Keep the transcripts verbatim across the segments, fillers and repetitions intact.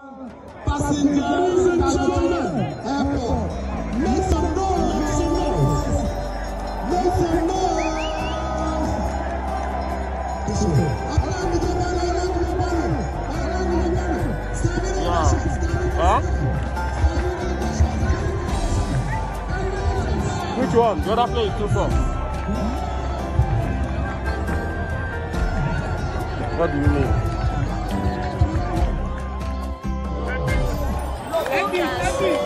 Passengers and children, airport. Make some noise, make some noise. Make some noise. This way. Huh? Which one? The other place is too far. What do you mean? Happy, happy.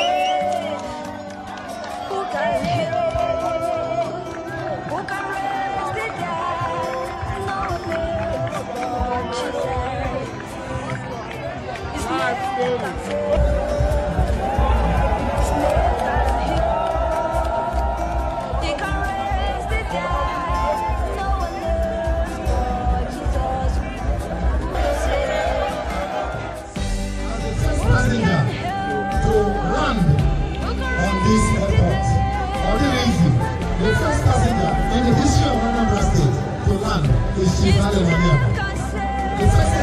The first passenger in the history of Anambra State to land is ihiala. The first